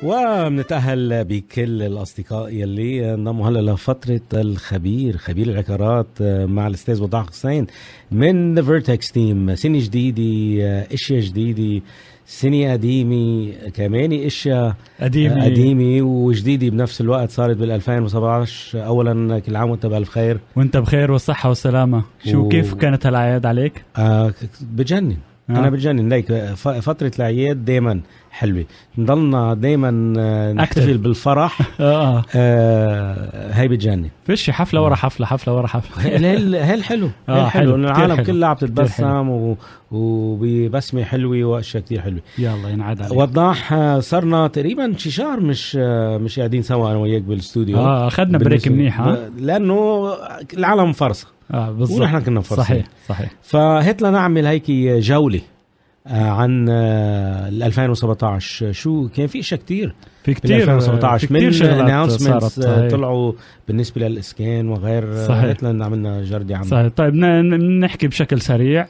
وبنتأهل بكل الأصدقاء يلي انضموا هلا لفترة خبير العقارات مع الأستاذ وضاح حسين من The Vertex Team. سنة جديدة، اشياء جديدة، سنة قديمة كمان، اشياء قديمة وجديدة بنفس الوقت. صارت بال2017. اولا كل عام وانت بألف خير. وانت بخير والصحة والسلامة. شو كيف كانت هالأعياد عليك؟ بجنن. أنا بتجنن ليك فترة الأعياد دايما حلوة، نضلنا دايما نحتفل بالفرح. هاي بتجنن، فيش حفلة ورا حفلة، حفلة ورا حفلة. هل حلو. حلو إن العالم كلها عم تتبسم وبسمة حلوة وأشياء كتير حلوة. يلا ينعاد عليك. وضاح صرنا تقريبا شي شهر مش قاعدين سوا أنا وياك بالاستوديو. أخذنا بريك منيح لأنه العالم فرصة. بالضبط. ونحن كنا فرصة. صحيح. فهات لنا نعمل هيك جولة عن 2017. شو كان في اشياء كتير في 2017 من announcements طلعوا بالنسبة للإسكان وغير. هات لنا عملنا جردي عنه. صحيح. طيب نحكي بشكل سريع.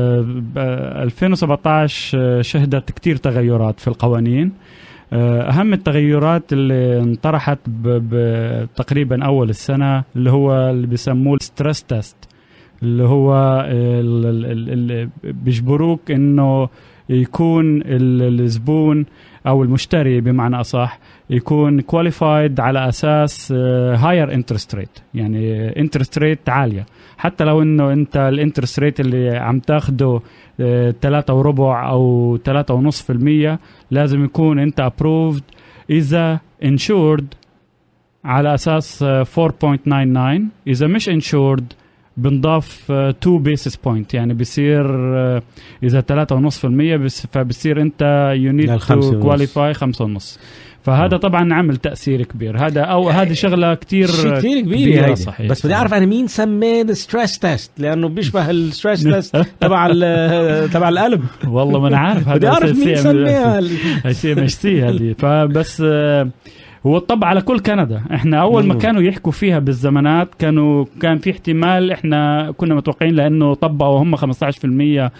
2017 شهدت كتير تغيرات في القوانين. أهم التغيرات اللي انطرحت تقريبا أول السنة اللي هو اللي بيسموه الستريس تيست، اللي هو اللي بيجبروك إنه يكون الزبون أو المشتري بمعنى أصح يكون qualified على أساس higher interest rate، يعني interest rate عالية. حتى لو إنه أنت الانترست ريت اللي عم تاخده 3.25 أو 3.5%، لازم يكون أنت approved إذا insured على أساس 4.99. إذا مش insured بنضاف 2 basis point، يعني بيصير إذا 3.5% فبصير أنت you need to qualify 5.5. فهذا طبعا عمل تأثير كبير. هذه شغلة كتير كبيرة. صحيح. بس بدي أعرف أنا مين سماه الستريس تيست، لأنه بيشبه الستريس تيست تبع القلب. والله ما أنا عارف. بدي أعرف مين سماه CMHC هذه. فبس هو طبع على كل كندا. احنا اول ما كانوا يحكوا فيها بالزمانات كان في احتمال، احنا كنا متوقعين لانه طبقوا هم 15%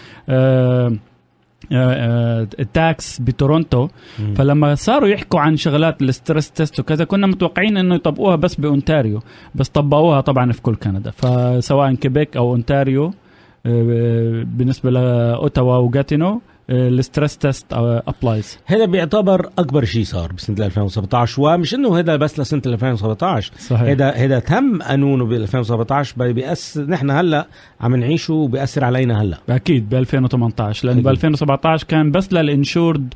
التاكس بتورونتو. فلما صاروا يحكوا عن شغلات الستريس تيست وكذا كنا متوقعين انه يطبقوها بس بأونتاريو، بس طبقوها طبعا في كل كندا. فسواء كيبيك او أونتاريو بالنسبة لأوتاوا وغاتينو الستريس تيست ابلايز. هذا بيعتبر اكبر شيء صار بسنه 2017، ومش انه هذا بس لسنه 2017. صحيح. هذا تم قانونه ب 2017 بيأثر. نحن هلا عم نعيشه وبيأثر علينا هلا اكيد ب 2018، لان ب 2017 كان بس للانشورد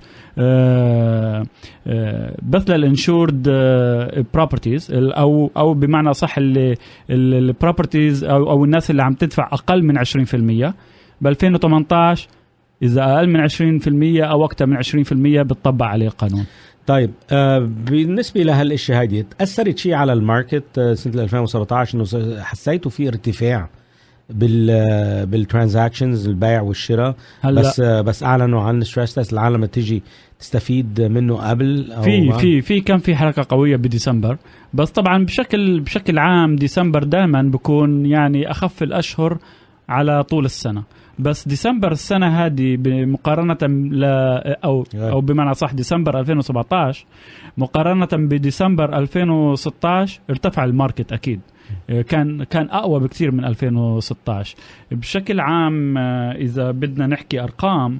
بروبرتيز او بمعنى صح البروبرتيز او الناس اللي عم تدفع اقل من 20%. ب 2018 إذا أقل من 20% أو أكثر من 20% بتطبق عليه القانون. طيب بالنسبة لهالاشياء هذه تأثرت شيء على الماركت سنة 2017؟ إنه حسيتوا في ارتفاع بالترانزاكشنز، البيع والشراء، بس أعلنوا عن ستريس تيست العالم تيجي تستفيد منه قبل؟ في كان في حركة قوية بديسمبر، بس طبعا بشكل عام ديسمبر دائما بيكون يعني أخف الأشهر على طول السنة. بس ديسمبر السنة هذه مقارنة أو بمعنى صح ديسمبر 2017 مقارنة بديسمبر 2016 ارتفع الماركت أكيد. كان أقوى بكتير من 2016 بشكل عام. إذا بدنا نحكي أرقام،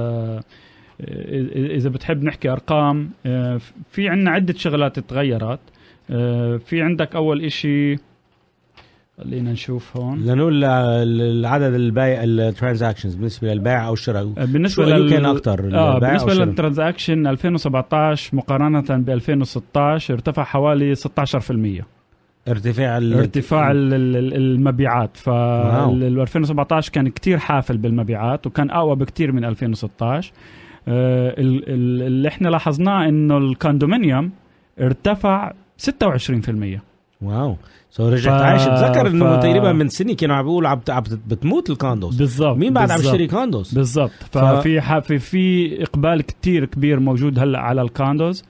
إذا بتحب نحكي أرقام، في عنا عدة شغلات تغيرت. في عندك أول إشي، خلينا نشوف هون لنقول العدد البيع الترانزاكشنز بالنسبه للبيع او الشراء. بالنسبه كان اكثر بالنسبه للترانزاكشن 2017 مقارنه ب 2016 ارتفع حوالي 16%. ارتفاع المبيعات. ف 2017 كان كتير حافل بالمبيعات وكان اقوى بكتير من 2016. اللي احنا لاحظناه انه الكوندومينيوم ارتفع 26%. واو. رجعت عايش. بتذكر انه تقريبا من سنه كانوا عم بيقولوا بتموت الكوندوز. بالضبط. مين بعد عم يشتري كوندوز؟ بالضبط. في اقبال كتير كبير موجود هلا على الكوندوز.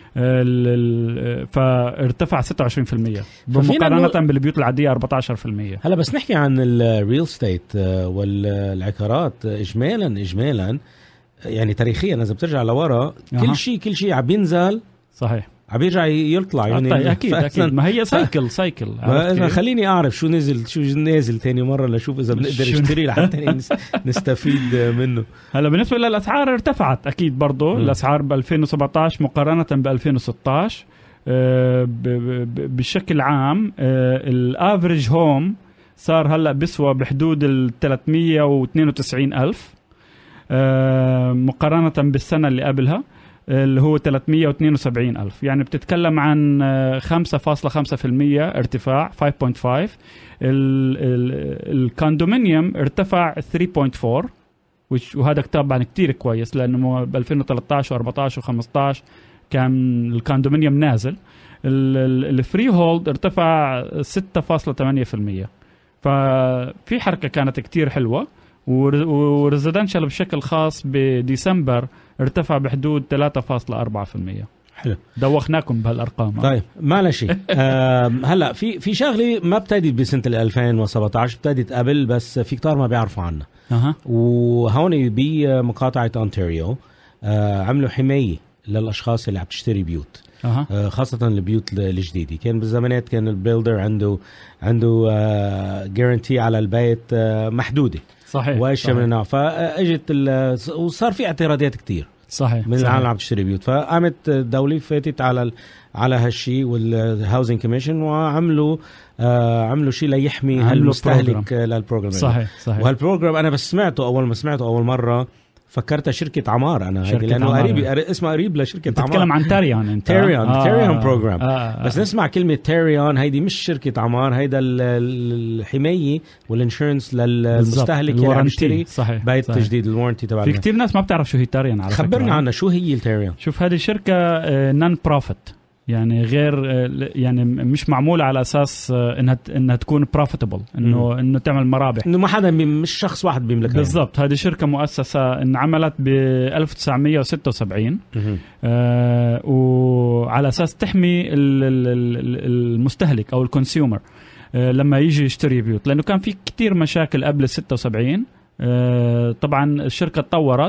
فارتفع 26% مقارنة بالبيوت العادية 14%. هلا بس نحكي عن الريل ستيت والعقارات اجمالا يعني تاريخيا اذا بترجع لورا كل شيء عم بينزل صحيح بيرجع يطلع يعني اكيد ما هي سايكل خليني اعرف شو نازل تاني مره لاشوف اذا بنقدر نشتري لحتى نستفيد منه. هلا بالنسبه للاسعار ارتفعت اكيد برضه الاسعار ب 2017 مقارنه ب 2016 بشكل عام. الافريج هوم صار هلا بيسوى بحدود ال 392,000 مقارنه بالسنه اللي قبلها اللي هو 372,000. يعني بتتكلم عن 5.5% ارتفاع 5.5. الكوندومينيوم ارتفع 3.4 وهذا طبعا كتير كويس لأنه ب 2013 و14 و15 كان الكوندومينيوم نازل. الفري هولد ارتفع 6.8%. ففي حركة كانت كتير حلوة. وريزيدنشال بشكل خاص بديسمبر ارتفع بحدود 3.4%. حلو، دوخناكم بهالارقام. طيب ما شيء. هلا في شغله ما ابتدت بسنه 2017 ابتدت قبل بس في كتار ما بيعرفوا عنها. وهون بمقاطعه أونتاريو عملوا حمايه للاشخاص اللي عم تشتري بيوت. خاصة البيوت الجديدة. كان بالزمانات كان البيلدر عنده جارنتي على البيت محدودة. صحيح. واشياء من النوع. فاجت وصار في اعتراضات كتير. صحيح. من العالم عم تشتري بيوت. فقامت الدولة فاتت على هالشيء والهاوزنج كوميشن وعملوا شيء ليحمي هالمستهلك للبروجرام. صحيح. وهالبروجرام انا بس اول ما سمعته اول مرة فكرتها شركة عمار أنا لأنه قريب اسمه قريب لشركة عمار. تتكلم عن تاريون تاريون بروجرام. بس نسمع كلمة تاريون هيدي مش شركة عمار. هيدا الحماية والانشورنس للمستهلك اللي عم يشتري بيت تجديد الوارنتي تبعنا. في كتير ناس ما بتعرف شو هي تاريون على فكرة. خبرنا عنها شو هي التاريون. شوف هذه شركة نون بروفيت يعني غير يعني مش معمولة على أساس إنها تكون profitable إنه تعمل مرابح. إنه ما حدا مش شخص واحد بيملكها. بالضبط. هذه شركة مؤسسة انعملت ب 1976 وعلى أساس تحمي المستهلك أو الكونسيومر لما يجي يشتري بيوت لأنه كان في كتير مشاكل قبل 76. طبعا الشركة تطورت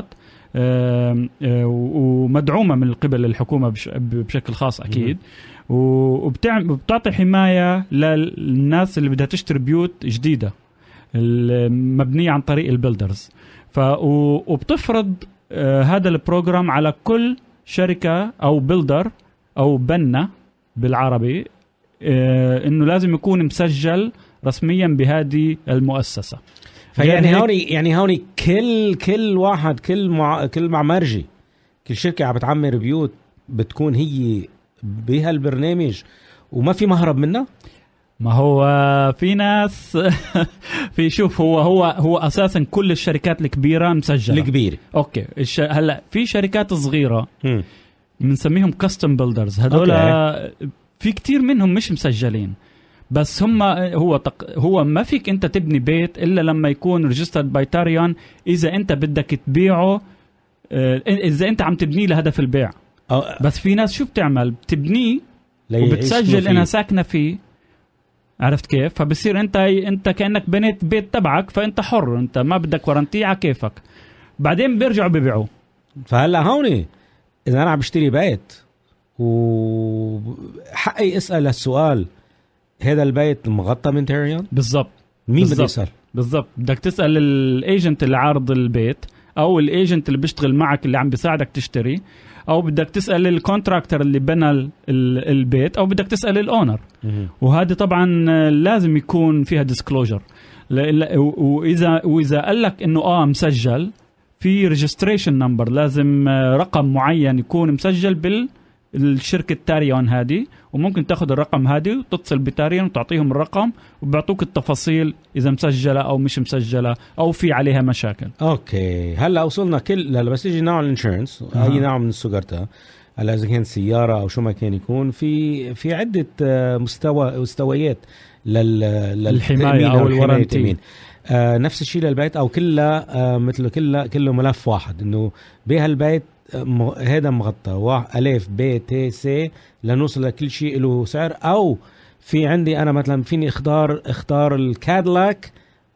ومدعومة من قبل الحكومة بشكل خاص أكيد. وبتعطي حماية للناس اللي بدها تشتري بيوت جديدة مبنية عن طريق البيلدرز. وبتفرض هذا البروجرام على كل شركة أو بيلدر أو بنا بالعربي إنه لازم يكون مسجل رسميا بهذه المؤسسة. يعني هوني كل واحد كل معمرجي كل شركة عم بتعمر بيوت بتكون هي بهالبرنامج وما في مهرب منها. ما هو في ناس في شوف هو أساسا كل الشركات الكبيرة مسجلة. الكبيرة أوكي. هلا في شركات صغيرة بنسميهم كاستم بيلدرز. هذول في كتير منهم مش مسجلين بس هو ما فيك انت تبني بيت الا لما يكون ريجسترد باي تاريون. اذا انت بدك تبيعه اذا انت عم تبنيه لهدف البيع. بس في ناس شو بتعمل بتبنيه وبتسجل انها ساكنه فيه. عرفت كيف؟ فبصير انت كانك بنيت بيت تبعك فانت حر انت ما بدك ورنتي على كيفك. بعدين بيرجعوا بيبيعوه. فهلا هوني اذا انا عم بشتري بيت وحقي اسال السؤال هذا البيت مغطى من تاريون؟ بالضبط. مين بدي يسأل؟ بالضبط. بدك تسأل الايجنت اللي عارض البيت او الايجنت اللي بيشتغل معك اللي عم بيساعدك تشتري او بدك تسأل الكونتراكتور اللي بنى البيت او بدك تسأل الاونر. وهذه طبعا لازم يكون فيها ديسكلوجر. واذا قال لك انه مسجل في ريجستريشن نمبر لازم رقم معين يكون مسجل الشركة تاريون هذه. وممكن تاخذ الرقم هذه وتتصل بتاريون وتعطيهم الرقم وبيعطوك التفاصيل إذا مسجلة أو مش مسجلة أو في عليها مشاكل. أوكي. هلا وصلنا بس يجي نوع الانشورنس أي نوع من السجرتها. هلا إذا كان سيارة أو شو ما كان يكون في عدة مستويات للحماية أو الورنتي. نفس الشيء للبيت أو كله مثل كله ملف واحد إنه بهالبيت هذا مغطى ألف ب ت س لنوصل لكل شيء له سعر. أو في عندي أنا مثلا فيني اختار الكادلاك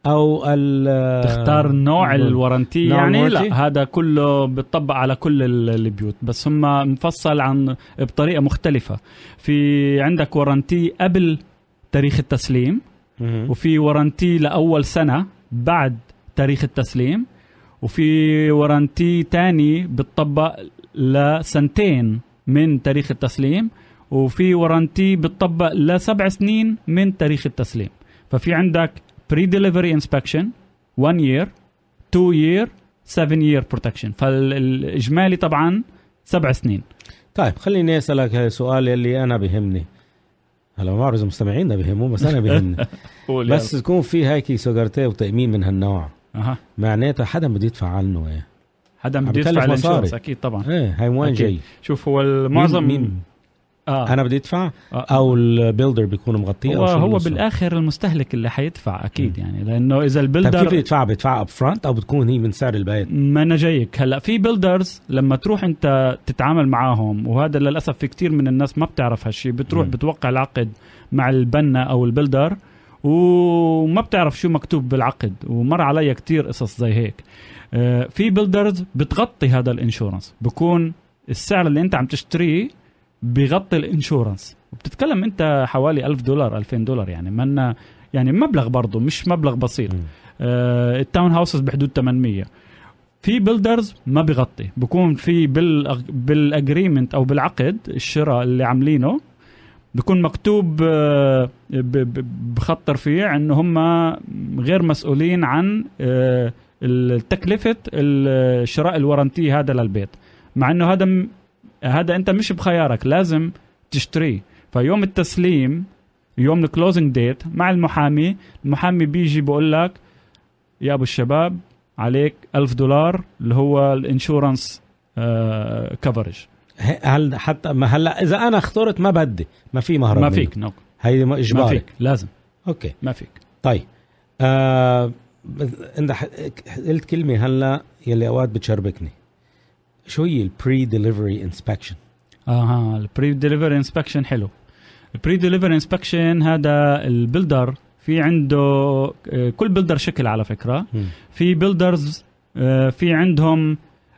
او تختار نوع الورنتي يعني لا هذا كله بتطبق على كل البيوت، بس هم مفصل عن بطريقة مختلفة. في عندك ورنتي قبل تاريخ التسليم، وفي ورنتي لأول سنة بعد تاريخ التسليم، وفي ورنتي تاني بتطبق لسنتين من تاريخ التسليم، وفي ورنتي بتطبق ل7 سنين من تاريخ التسليم. ففي عندك pre-delivery inspection 1 year 2 year 7 year protection، فالإجمالي طبعا 7 سنين. طيب خليني أسألك سؤال اللي أنا بيهمني، هلا ما بعرف إذا مستمعينا بيهمون بس أنا بيهمني بس تكون في هيك سوغرتي وتأمين من هالنوع معناتها حدا بده يدفع عنه ايه، حدا بده يدفع الانشورنس اكيد طبعا. ايه هاي وين جاي؟ شوف هو المعظم مين انا بدي ادفع او البيلدر بيكون مغطيه هو بالاخر المستهلك اللي حيدفع اكيد يعني، لانه اذا البيلدر كيف بيدفع اب فرونت او بتكون هي من سعر البيت؟ ما انا جايك هلا في بيلدرز لما تروح انت تتعامل معاهم، وهذا للاسف في كتير من الناس ما بتعرف هالشيء، بتروح بتوقع العقد مع البنا او البيلدر وما بتعرف شو مكتوب بالعقد، ومر علي كتير قصص زي هيك. في بيلدرز بتغطي هذا الانشورنس، بكون السعر اللي انت عم تشتريه بيغطي الانشورنس، وبتتكلم انت حوالي $1000 $2000 يعني منا يعني مبلغ برضو مش مبلغ بسيط. التاون هاوسز بحدود 800. في بيلدرز ما بيغطي، بكون في بالاجريمنت او بالعقد الشراء اللي عاملينه بيكون مكتوب بخطر فيه انه هم غير مسؤولين عن التكلفة الشراء الورنتي هذا للبيت، مع انه هذا انت مش بخيارك، لازم تشتريه. فيوم التسليم يوم الكلوزنج ديت مع المحامي بيجي بقول لك يا ابو الشباب عليك $1000 اللي هو الانشورنس كفرج. هل حتى ما هلا اذا انا اخترت ما بدي ما في مهرب ما فيك نو هي اجباري، ما فيك لازم اوكي ما فيك. طيب انت قلت كلمه هلا يلي اوقات بتشربكني، شو هي البري ديليفري انسبكشن؟ البري ديليفري انسبكشن حلو. البري ديليفري انسبكشن هذا البيلدر في عنده كل بيلدر شكل على فكره. في بيلدرز في عندهم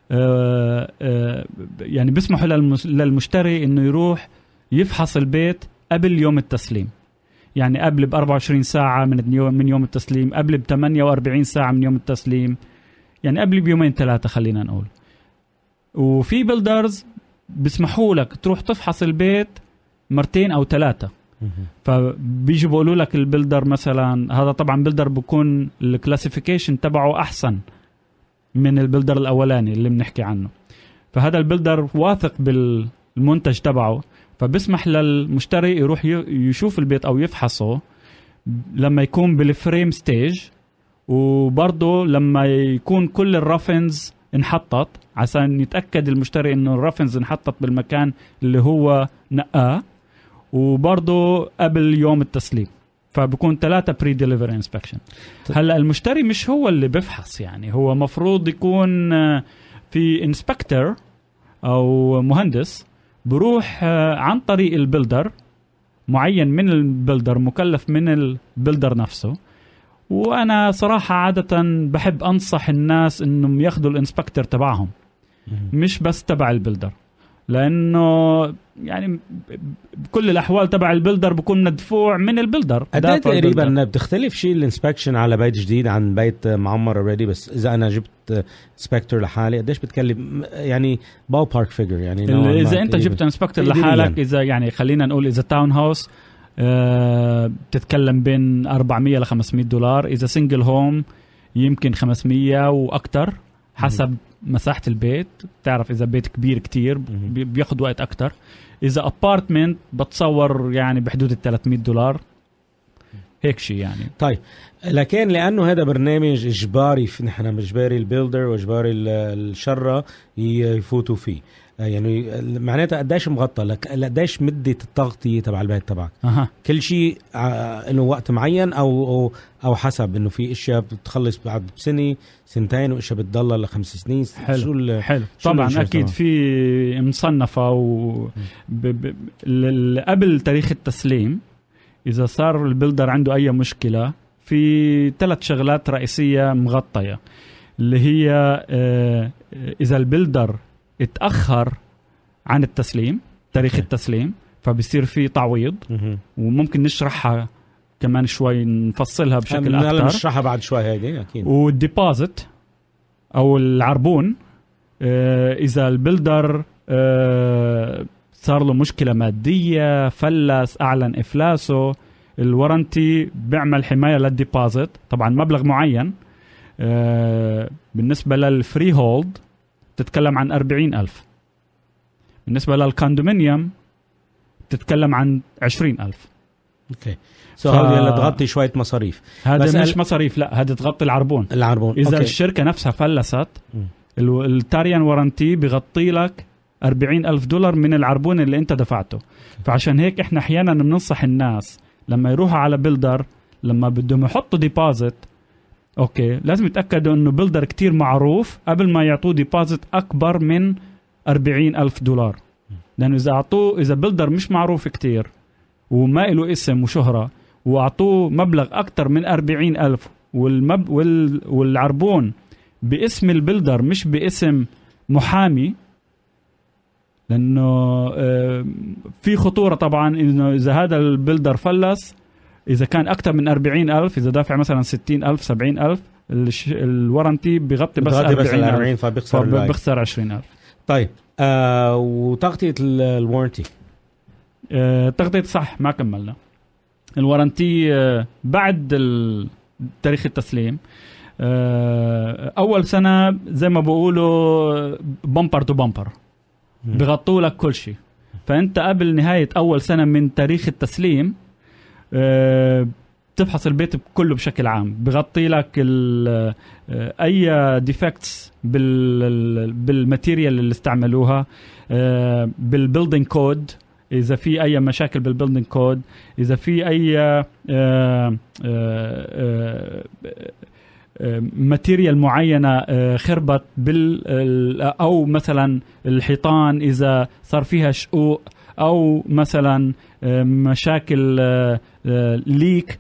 يعني بيسمحوا للمشتري انه يروح يفحص البيت قبل يوم التسليم، يعني قبل ب24 ساعة من يوم التسليم، قبل ب48 ساعة من يوم التسليم، يعني قبل بيومين 3 خلينا نقول. وفي بيلدرز بيسمحوا لك تروح تفحص البيت 2 أو 3. فبيجوا بيقولوا لك البيلدر مثلا، هذا طبعا بيلدر بيكون الكلاسيفيكيشن تبعه أحسن من البيلدر الأولاني اللي بنحكي عنه، فهذا البيلدر واثق بالمنتج تبعه، فبسمح للمشتري يروح يشوف البيت أو يفحصه لما يكون بالفريم ستيج، وبرضه لما يكون كل الرافنز انحطت عشان يتأكد المشتري إنه الرافنز انحطت بالمكان اللي هو نقاه، وبرضه قبل يوم التسليم. فبكون 3 pre-delivery inspection. هلأ المشتري مش هو اللي بفحص، يعني هو مفروض يكون في inspector أو مهندس بروح عن طريق البيلدر معين من البيلدر، مكلف من البيلدر نفسه. وأنا صراحة عادة بحب أنصح الناس إنهم ياخدوا الانسبكتر تبعهم مش بس تبع البيلدر، لأنه يعني بكل الأحوال تبع البيلدر بكون مدفوع من البيلدر. تقريبا بتختلف شيء الانسبكشن على بيت جديد عن بيت معمر اوريدي، بس إذا أنا جبت انسبكتور لحالي قديش بتكلم يعني باول بارك فيجر؟ يعني إذا أنت جبت انسبكتور لحالك، إذا يعني خلينا نقول إذا تاون هاوس بتتكلم بين $400 ل $500. إذا سنجل هوم يمكن 500 وأكتر حسب مساحة البيت. تعرف إذا بيت كبير كتير بياخد وقت أكتر. إذا أبارتمنت بتصور يعني بحدود $300 هيك شيء يعني. طيب لكن لأنه هذا برنامج إجباري، نحن إجباري البيلدر وإجباري الشرة يفوتوا فيه، يعني معناتها قديش مغطى لك، قديش مدة التغطية تبع البيت تبعك. كل شيء إنه وقت معين أو حسب إنه في إشياء بتخلص بعد سنة سنتين وإشياء بتضل ل5 سنين. حلو طبعا أكيد في مصنفة قبل تاريخ التسليم. إذا صار البيلدر عنده أي مشكلة في 3 شغلات رئيسية مغطية، اللي هي إذا البلدر اتأخر عن التسليم، تاريخ التسليم، فبصير في تعويض. وممكن نشرحها كمان شوي، نفصلها بشكل أكتر. نشرحها بعد شوي هيدي أكيد. والديبازيت أو العربون، إذا البلدر صار له مشكلة مادية، فلس، أعلن إفلاسه، الورنتي بيعمل حماية للديبازيت، طبعا مبلغ معين. بالنسبة للفري هولد تتكلم عن 40,000. بالنسبة للكوندومينيوم تتكلم عن 20,000. اوكي. هذه تغطي شوية مصاريف. هذا مش مصاريف، لا، هذا تغطي العربون. إذا أوكي. الشركة نفسها فلست، التاريان ورنتي بغطي لك $40,000 من العربون اللي انت دفعته. فعشان هيك احنا احيانا بننصح الناس لما يروحوا على بيلدر، لما بدهم يحطوا ديبازيت، اوكي، لازم يتأكدوا انه بيلدر كتير معروف قبل ما يعطوه ديبازيت اكبر من $40,000. لانه اذا بيلدر مش معروف كتير وما له اسم وشهرة، واعطوه مبلغ اكتر من 40,000 والعربون باسم البيلدر مش باسم محامي، لأنه في خطورة طبعا إنه إذا هذا البيلدر فلس، إذا كان أكتر من 40,000، إذا دافع مثلا 60,000 70,000، الورنتي بغطي بس 40,000 فبيخسر 20,000. طيب وتغطية الورنتي، تغطية صح ما كملنا. الورنتي بعد تاريخ التسليم، أول سنة زي ما بقولوا بامبر تو بامبر، بغطوا لك كل شيء. فأنت قبل نهاية أول سنة من تاريخ التسليم تفحص البيت كله بشكل عام، بغطي لك أي ديفكتس بالماتيريال اللي استعملوها، بالبيلدينج كود، إذا في أي مشاكل بالبيلدينج كود، إذا في أي ماتيريال معينة خربت أو مثلا الحيطان إذا صار فيها شقوق، أو مثلا مشاكل ليك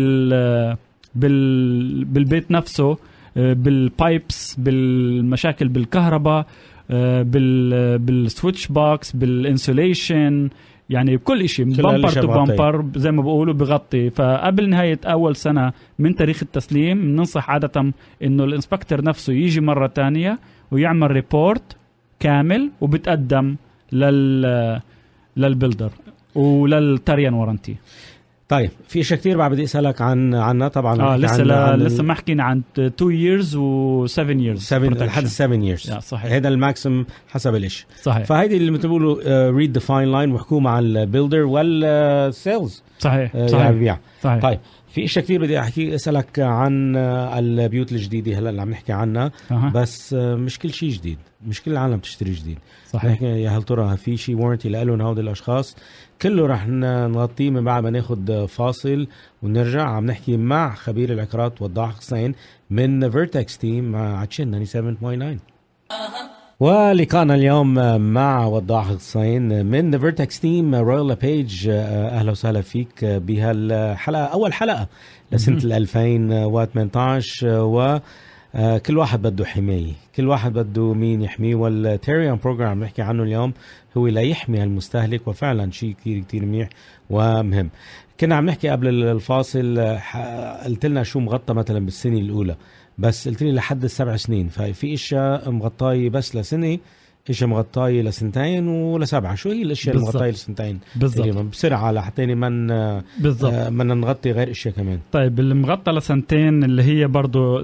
بالبيت نفسه، بالبايبس، بالمشاكل بالكهرباء، بالسويتش بوكس، بالانسوليشن، يعني كل شيء بامبر تو بامبر زي ما بقولوا بغطي. فقبل نهاية أول سنة من تاريخ التسليم ننصح عادة إنه الانسبكتر نفسه يجي مرة تانية ويعمل ريبورت كامل وبتقدم للبيلدر وللتاريان ورنتي. طيب في اشياء كتير بعد بدي اسالك عنها طبعا. لسه ما حكينا عن 2 years و 7 years 7 لحد 7 years. صحيح. هذا الماكسيم حسب الاشي. صحيح. فهيدي اللي بتقولوا ريد ذا فاين لاين وحكوا مع البيلدر والسيلز. صحيح. صحيح. صحيح. طيب في اشياء كتير بدي اسالك عن البيوت الجديده هلا اللي عم نحكي عنها. بس مش كل شيء جديد، مش كل العالم تشتري جديد. صحيح. يا هل ترى في شيء وارنتي لهم هؤلاء الاشخاص؟ كله رح نغطيه من بعد ما ناخد فاصل ونرجع. عم نحكي مع خبير العقارات وضاح حسين من فيرتكس تيم مع عتشن 97.9. ولقاءنا اليوم مع وضاح حسين من فيرتكس تيم رويال لابيج. اهلا وسهلا فيك بهالحلقه، اول حلقه لسنه 2018. وكل واحد بده حمايه، كل واحد بده مين يحميه، والتيريان بروجرام نحكي عنه اليوم هو لا يحمي المستهلك، وفعلا شيء كتير كتير منيح ومهم. كنا عم نحكي قبل الفاصل، قلت لنا شو مغطى مثلا بالسنه الاولى، بس قلت لي لحد 7 سنين. ففي اشياء مغطايه بس لسنه، اشياء مغطايه لسنتين ولسبعه. شو هي الاشياء المغطايه لسنتين بالضبط بسرعه لحتى من نغطي غير اشياء كمان؟ طيب المغطى لسنتين اللي هي برضو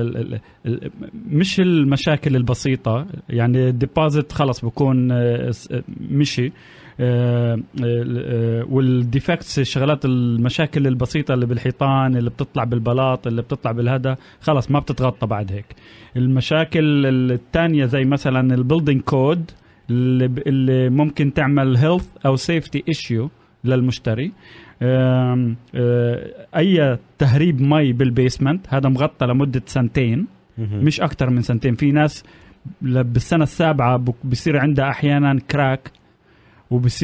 مش المشاكل البسيطه، يعني الديبازيت خلص بكون مشي، والديفكتس، الشغلات المشاكل البسيطة اللي بالحيطان، اللي بتطلع بالبلاط، اللي بتطلع بالهذا، خلص ما بتتغطى بعد هيك. المشاكل الثانية زي مثلا البيلدينج كود اللي ممكن تعمل health أو safety issue للمشتري. أي تهريب مي بالبيسمنت هذا مغطى لمدة 2 سنين، مش أكتر من 2 سنين. في ناس بالسنة 7 بيصير عندها أحيانا كراك،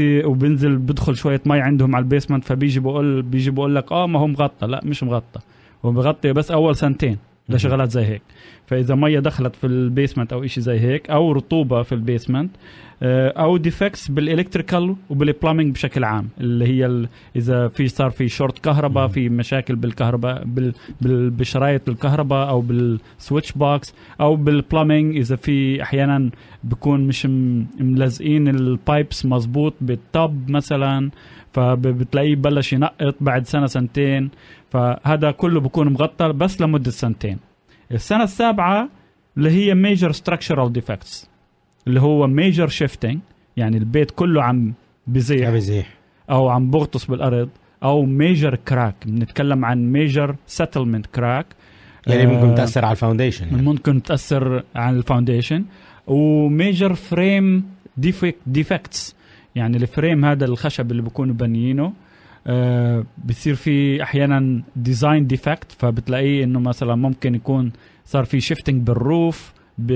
وبنزل بدخل شوية مي عندهم على البيسمنت، فبيجي بقول لك ما هو مغطى. لا مش مغطى، وبغطي بس اول سنتين لشغلات زي هيك. فاذا ميه دخلت في البيسمنت او إشي زي هيك او رطوبه في البيسمنت او ديفكتس بالالكتريكال وبالبلامينج بشكل عام اللي هي اذا صار في شورت كهرباء في مشاكل بالكهرباء بشرايط الكهرباء او بالسويتش بوكس او بالبلامينج اذا في احيانا بيكون مش ملزقين البايبس مزبوط بالتوب مثلا فبتلاقيه بلش ينقط بعد سنه سنتين. فهذا كله بيكون مغطى بس لمده سنتين. السنه السابعه اللي هي major structural defects اللي هو major shifting يعني البيت كله عم بزيح او عم بغطس بالارض او major crack بنتكلم عن major settlement crack يعني ممكن تأثر على الفاونديشن يعني. ممكن تأثر على الفاونديشن وميجر فريم defects يعني الفريم هذا الخشب اللي بيكونوا بنيينه بيصير في احيانا ديزاين ديفكت فبتلاقيه انه مثلا ممكن يكون صار في شيفتنج بالروف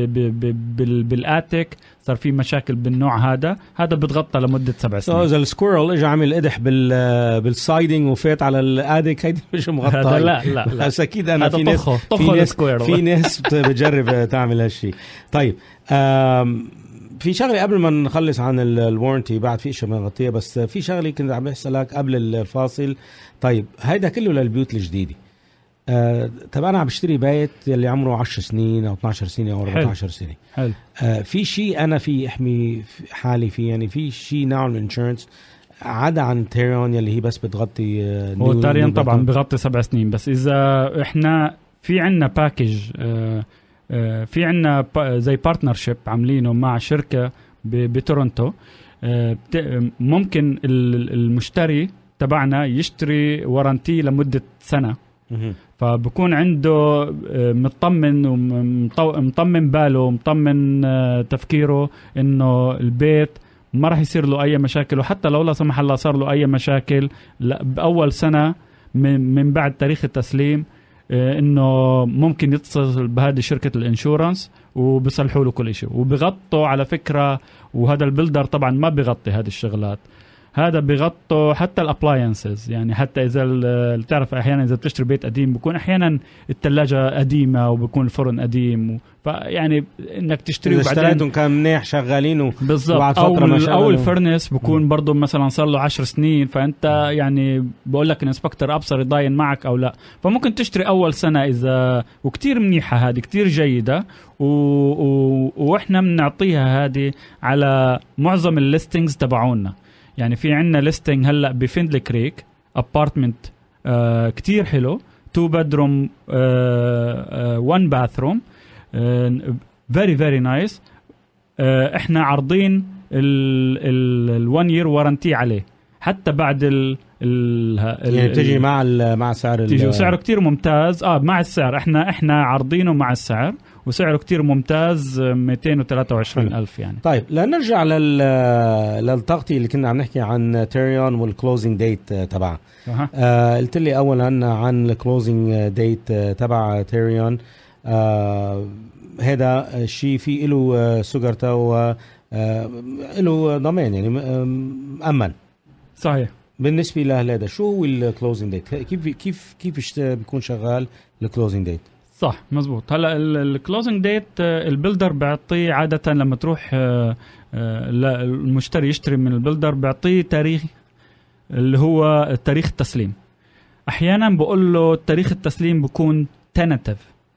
بالاتيك صار في مشاكل بالنوع هذا بتغطى لمده 7 سنين. اذا السكويرل اجى عمل قدح بالسايدنج وفات على الاتيك هيدي مش مغطى. لا بس اكيد انا في ناس بتجرب تعمل هالشيء. طيب في شغله قبل ما نخلص عن الوارنتي بعد في اشياء بنغطيها بس في شغله كنت عم بسالك قبل الفاصل. طيب هيدا كله للبيوت الجديده. طب انا عم بشتري بيت اللي عمره 10 سنين او 12 سنه او 14 سنه. حلو. في شيء انا في احمي حالي فيه يعني في شيء نوع من الانشورنس عدا عن تيريون يلي هي بس بتغطي هو تيريون طبعا بغطي 7 سنين بس اذا احنا في عنا باكج في عنا زي بارتنرشيب عاملينه مع شركه بتورنتو ممكن المشتري تبعنا يشتري وارنتي لمده سنه فبكون عنده مطمن ومطمن باله ومطمن تفكيره انه البيت ما راح يصير له اي مشاكل وحتى لو لا سمح الله صار له اي مشاكل باول سنه من بعد تاريخ التسليم انه ممكن يتصل بهذه شركه الانشورنس وبيصلحوا له كل شيء وبيغطوا على فكره. وهذا البيلدر طبعا ما بيغطي هذه الشغلات هذا بيغطوا حتى الابلاينسز يعني حتى اذا بتعرف احيانا اذا بتشتري بيت قديم بيكون احيانا الثلاجه قديمه وبيكون الفرن قديم فيعني انك تشتري وبعدين كان منيح شغالين بالضبط او الفرنس بيكون برضه مثلا صار له 10 سنين فانت يعني بقول لك انسبكتور ابصر يضاين معك او لا فممكن تشتري اول سنه اذا وكتير منيحه هذه كتير جيده واحنا بنعطيها هذه على معظم الليستنجز تبعونا. يعني في عنا ليستنج هلا بفيندلي كريك ابارتمنت كتير حلو 2 bedroom 1 bathroom very very nice. احنا عارضين ال1 year warranty عليه حتى بعد يعني تجي مع سعر تيجي وسعره كتير ممتاز مع السعر احنا عارضينه مع السعر وسعره كتير ممتاز 223,000 يعني. طيب لنرجع للتغطية اللي كنا عم نحكي عن تيريون والكلوزنج ديت تبعه. قلت لي أولا عن الكلوزنج ديت تبع تيريون هذا الشيء في له سجرته وله ضمان يعني مأمن. صحيح. بالنسبة لهذا شو هو الكلوزنج ديت كيف بيكون شغال الكلوزنج ديت؟ صح مزبوط. هلا الكلوزنج ديت البيلدر بيعطيه عاده لما تروح المشتري يشتري من البيلدر بيعطيه تاريخ اللي هو تاريخ التسليم. احيانا بقول له تاريخ التسليم بيكون تنتف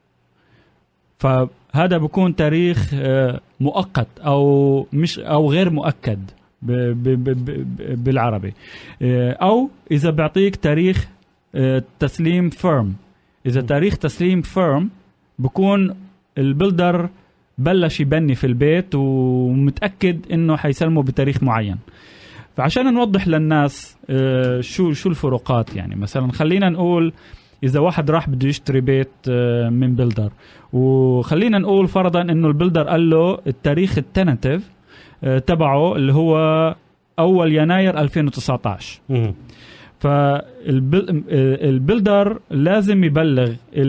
فهذا بيكون تاريخ مؤقت او مش او غير مؤكد بالعربي او اذا بيعطيك تاريخ تسليم فيرم. إذا تاريخ تسليم فيرم بكون البيلدر بلش يبني في البيت ومتأكد إنه حيسلمه بتاريخ معين. فعشان نوضح للناس شو الفروقات يعني مثلا خلينا نقول إذا واحد راح بده يشتري بيت من بيلدر وخلينا نقول فرضا إنه البيلدر قال له التاريخ التنتيف تبعه اللي هو أول يناير 2019 فالبيلدر لازم يبلغ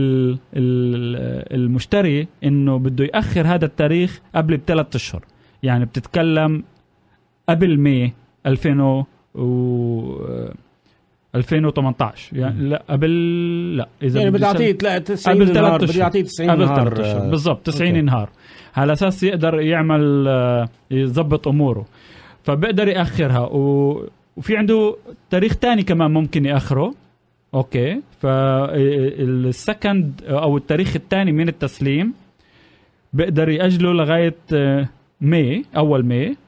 المشتري انه بده يأخر هذا التاريخ قبل ب3 أشهر. يعني بتتكلم قبل ماي 2018 يعني لا قبل لا اذا يعني بدي اعطيه 90 قبل 3 بدي اعطيه 90 قبل نهار 3 اشهر بالضبط 90 نهار على اساس يقدر يعمل يضبط اموره فبقدر ياخرها وفي عنده تاريخ تاني كمان ممكن ياخره اوكي فالسكند او التاريخ الثاني من التسليم بقدر يأجله لغاية ماي أول ماي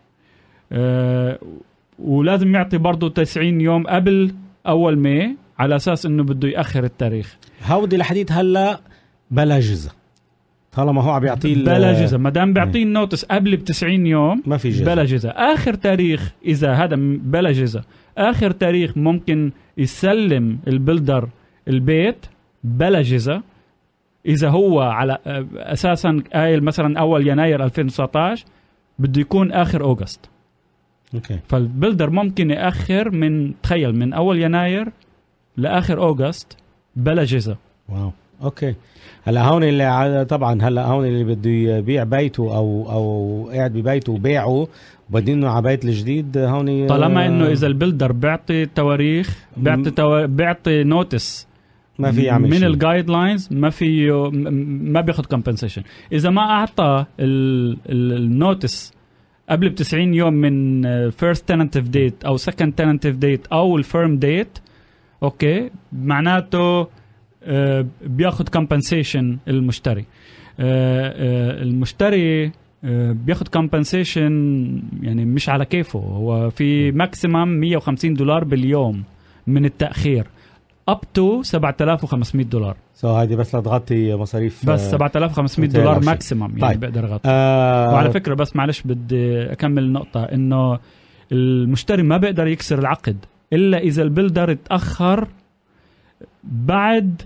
ولازم يعطي برضو 90 يوم قبل أول ماي على أساس إنه بده يأخر التاريخ. هودي الحديث هلا بلا جزء طالما هو عم يعطيه بلا جزء ما دام بيعطيه النوتس قبل ب90 يوم ما في جزء بلا جزء. آخر تاريخ إذا هذا بلا جزء آخر تاريخ ممكن يسلم البلدر البيت بلا جزء إذا هو على أساساً قايل مثلاً أول يناير 2019 بده يكون آخر أغسطس. أوكي. فالبلدر ممكن يأخر تخيل من أول يناير لآخر أغسطس بلا جزء. واو. أوكي. هلا هون اللي طبعاً هلا هون اللي بده يبيع بيته أو قاعد ببيته وبيعه وبدينه على بيت الجديد هون طالما إنه إذا البلدر بيعطي تواريخ بيعطي نوتس ما في يعمل من الجايد لاينز ما بياخد كومبنسيشن. اذا ما اعطى النوتس قبل ب90 يوم من فيرست تننتيف ديت او سكند تننتيف ديت او الفيرم ديت اوكي معناته بياخد كومبنسيشن المشتري. المشتري بياخد كومبنسيشن يعني مش على كيفه هو في ماكسيمم $150 باليوم من التأخير up to $7,500. هذه بس لتغطي مصاريف بس $7,500 ماكسيمم يعني طيب. بقدر اغطي. وعلى فكرة بس معلش بدي اكمل النقطة انه المشتري ما بقدر يكسر العقد الا اذا البلدر اتأخر بعد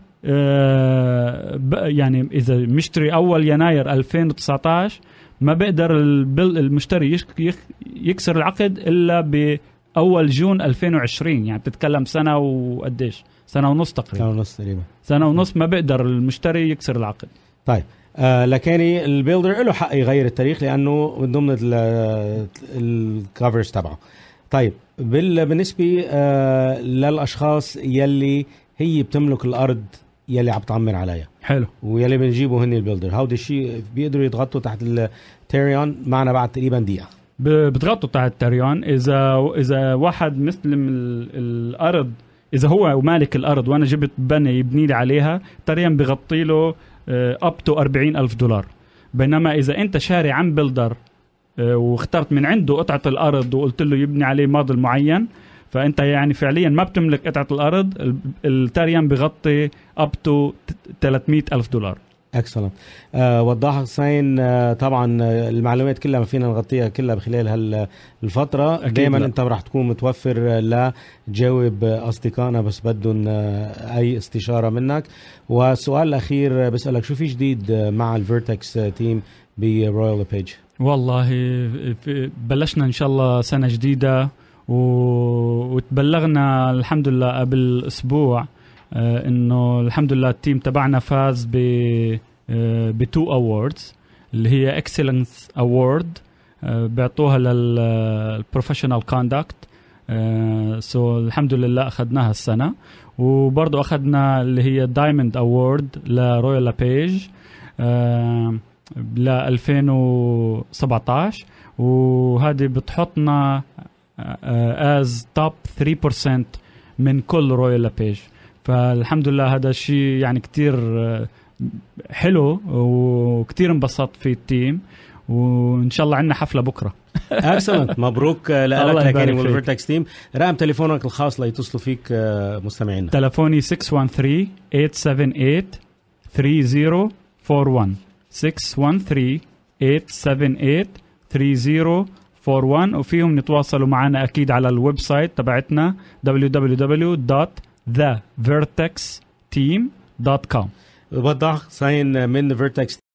يعني اذا مشتري اول يناير 2019 ما بقدر المشتري يكسر العقد الا بأول جون 2020 يعني بتتكلم سنة وقديش سنة ونص تقريبا سنة ونص ما بقدر المشتري يكسر العقد. طيب لكن البيلدر له حق يغير التاريخ لأنه من ضمن الكفرز تبعه. طيب بالنسبة للأشخاص يلي هي بتملك الأرض يلي عم تعمر عليها حلو ويلي بنجيبه هن البيلدر هودي الشيء بيقدروا يضغطوا تحت التيريون معنا بعد تقريبا دقيقة بتغطوا تحت التيريون. إذا واحد مسلم الأرض إذا هو مالك الأرض وأنا جبت بني يبني لي عليها تريان بغطي له up to $40,000. بينما إذا أنت شاري عن بلدر واخترت من عنده قطعة الأرض وقلت له يبني عليه موديل معين فأنت يعني فعليا ما بتملك قطعة الأرض التريان بغطي up to $300,000. اكسلنت. وضاح حسين طبعا المعلومات كلها ما فينا نغطيها كلها بخلال هالفترة دائما انت راح تكون متوفر لجاوب اصدقائنا بس بدهم اي استشارة منك. والسؤال الاخير بسألك شو في جديد مع الفيرتكس تيم برويال ليبيج؟ والله بلشنا ان شاء الله سنة جديدة وتبلغنا الحمد لله قبل اسبوع انه الحمد لله التيم تبعنا فاز ب 2 awards اللي هي excellence award بيعطوها للprofessional conduct. الحمد لله اخذناها السنة. وبرضو اخذنا اللي هي diamond award لرويال لابيج ل 2017 وهذه بتحطنا as top 3% من كل رويال لابيج. فالحمد لله هذا الشيء يعني كتير حلو وكتير انبسطت في التيم وإن شاء الله عنا حفلة بكرة. اكسلنت. مبروك لك يعني والفيرتكس تيم. رقم تليفونك الخاص ليتصلوا فيك مستمعينا؟ تليفوني 613-878-3041 613-878-3041 وفيهم نتواصلوا معنا أكيد على الويب سايت تبعتنا www.thevertexteam.com. وضح حسين من Vertex